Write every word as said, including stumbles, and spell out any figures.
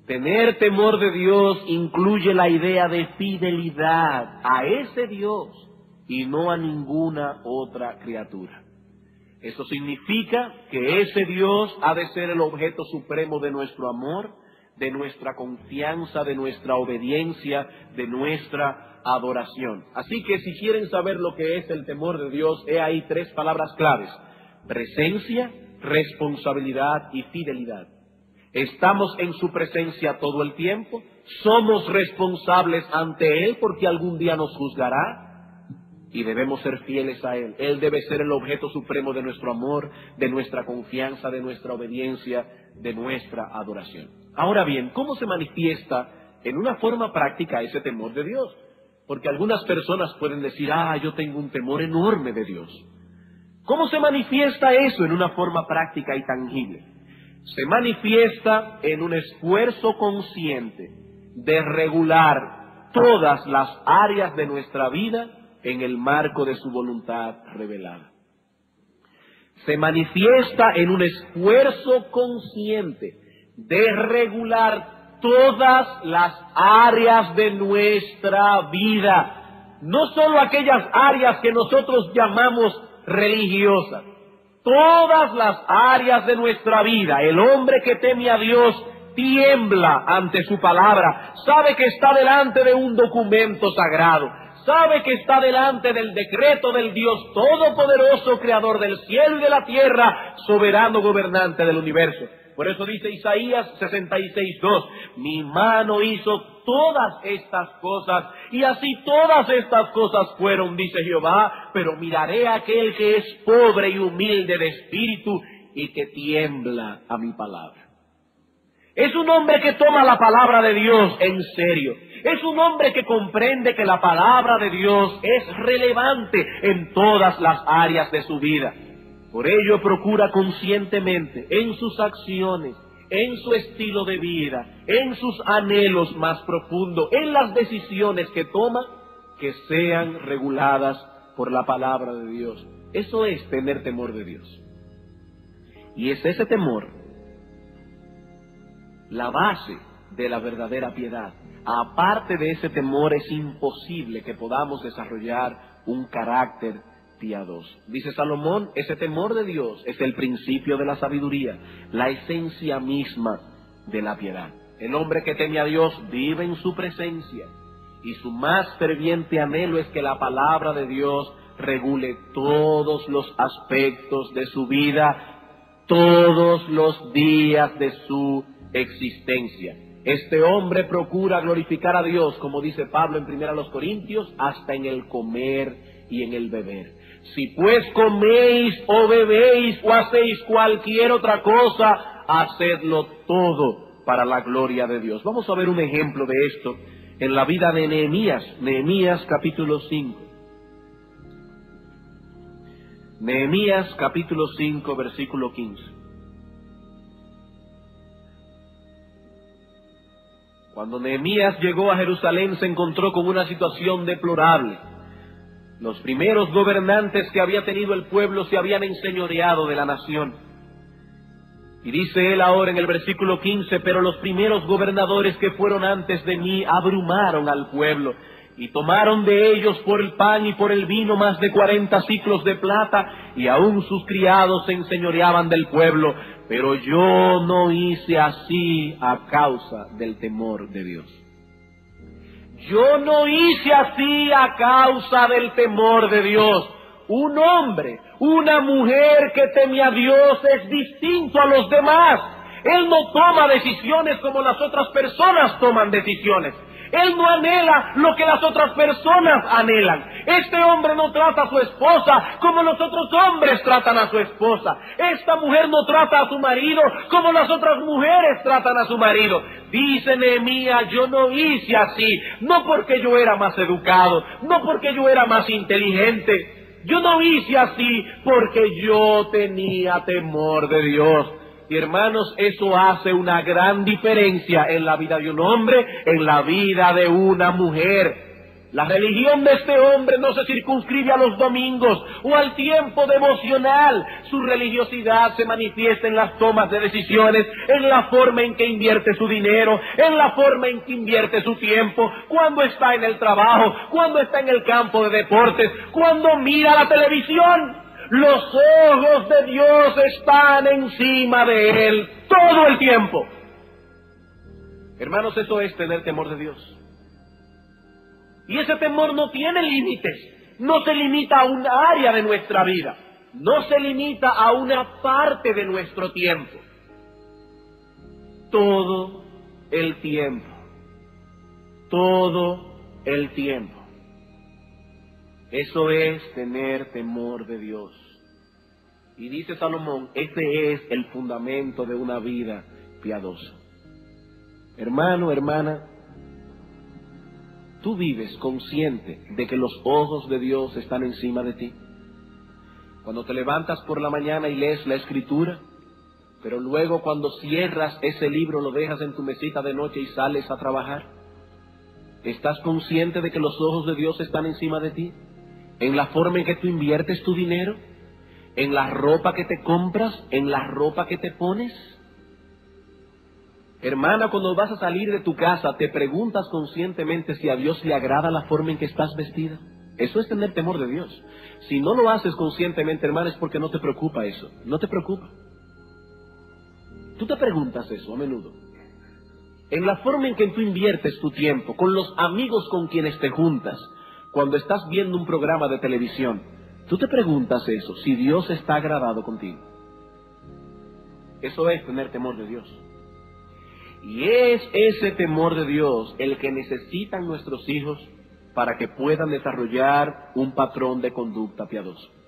Tener temor de Dios incluye la idea de fidelidad a ese Dios y no a ninguna otra criatura. Eso significa que ese Dios ha de ser el objeto supremo de nuestro amor, de nuestra confianza, de nuestra obediencia, de nuestra adoración. Así que si quieren saber lo que es el temor de Dios, he ahí tres palabras claves: presencia, responsabilidad y fidelidad. Estamos en su presencia todo el tiempo, somos responsables ante Él porque algún día nos juzgará y debemos ser fieles a Él. Él debe ser el objeto supremo de nuestro amor, de nuestra confianza, de nuestra obediencia, de nuestra adoración. Ahora bien, ¿cómo se manifiesta en una forma práctica ese temor de Dios? Porque algunas personas pueden decir: ah, yo tengo un temor enorme de Dios. ¿Cómo se manifiesta eso en una forma práctica y tangible? Se manifiesta en un esfuerzo consciente de regular todas las áreas de nuestra vida en el marco de su voluntad revelada. Se manifiesta en un esfuerzo consciente de regular todas las áreas de nuestra vida, no solo aquellas áreas que nosotros llamamos religiosas, todas las áreas de nuestra vida. El hombre que teme a Dios tiembla ante su palabra, sabe que está delante de un documento sagrado, sabe que está delante del decreto del Dios Todopoderoso, Creador del cielo y de la tierra, soberano gobernante del universo. Por eso dice Isaías sesenta y seis, dos, mi mano hizo todas estas cosas, y así todas estas cosas fueron, dice Jehová, pero miraré a aquel que es pobre y humilde de espíritu y que tiembla a mi palabra. Es un hombre que toma la palabra de Dios en serio. Es un hombre que comprende que la palabra de Dios es relevante en todas las áreas de su vida. Por ello procura conscientemente en sus acciones, en su estilo de vida, en sus anhelos más profundos, en las decisiones que toma, que sean reguladas por la palabra de Dios. Eso es tener temor de Dios. Y es ese temor la base de la verdadera piedad. Aparte de ese temor, es imposible que podamos desarrollar un carácter piadoso. Dice Salomón, ese temor de Dios es el principio de la sabiduría, la esencia misma de la piedad. El hombre que teme a Dios vive en su presencia, y su más ferviente anhelo es que la palabra de Dios regule todos los aspectos de su vida, todos los días de su existencia. Este hombre procura glorificar a Dios, como dice Pablo en primera a los Corintios, hasta en el comer y en el beber. Si pues coméis o bebéis o hacéis cualquier otra cosa, hacedlo todo para la gloria de Dios. Vamos a ver un ejemplo de esto en la vida de Nehemías. Nehemías capítulo cinco. Nehemías capítulo cinco, versículo quince. Cuando Nehemías llegó a Jerusalén, se encontró con una situación deplorable. Los primeros gobernantes que había tenido el pueblo se habían enseñoreado de la nación. Y dice él ahora en el versículo quince, pero los primeros gobernadores que fueron antes de mí abrumaron al pueblo, y tomaron de ellos por el pan y por el vino más de cuarenta siclos de plata, y aún sus criados se enseñoreaban del pueblo. Pero yo no hice así a causa del temor de Dios. Yo no hice así a causa del temor de Dios. Un hombre, una mujer que teme a Dios es distinto a los demás. Él no toma decisiones como las otras personas toman decisiones. Él no anhela lo que las otras personas anhelan. Este hombre no trata a su esposa como los otros hombres tratan a su esposa. Esta mujer no trata a su marido como las otras mujeres tratan a su marido. Dice Nehemías, yo no hice así, no porque yo era más educado, no porque yo era más inteligente. Yo no hice así porque yo tenía temor de Dios. Y hermanos, eso hace una gran diferencia en la vida de un hombre, en la vida de una mujer. La religión de este hombre no se circunscribe a los domingos o al tiempo devocional. Su religiosidad se manifiesta en las tomas de decisiones, en la forma en que invierte su dinero, en la forma en que invierte su tiempo, cuando está en el trabajo, cuando está en el campo de deportes, cuando mira la televisión. Los ojos de Dios están encima de él todo el tiempo. Hermanos, eso es tener temor de Dios. Y ese temor no tiene límites, no se limita a un área de nuestra vida, no se limita a una parte de nuestro tiempo. Todo el tiempo, todo el tiempo. Eso es tener temor de Dios. Y dice Salomón, ese es el fundamento de una vida piadosa. Hermano, hermana, ¿tú vives consciente de que los ojos de Dios están encima de ti? Cuando te levantas por la mañana y lees la Escritura, pero luego cuando cierras ese libro lo dejas en tu mesita de noche y sales a trabajar, ¿estás consciente de que los ojos de Dios están encima de ti? ¿En la forma en que tú inviertes tu dinero? ¿En la ropa que te compras? ¿En la ropa que te pones? Hermana, cuando vas a salir de tu casa, ¿te preguntas conscientemente si a Dios le agrada la forma en que estás vestida? Eso es tener temor de Dios. Si no lo haces conscientemente, hermana, es porque no te preocupa eso. No te preocupa. Tú te preguntas eso a menudo. En la forma en que tú inviertes tu tiempo, con los amigos con quienes te juntas, cuando estás viendo un programa de televisión, tú te preguntas eso, si Dios está agradado contigo. Eso es tener temor de Dios. Y es ese temor de Dios el que necesitan nuestros hijos para que puedan desarrollar un patrón de conducta piadoso.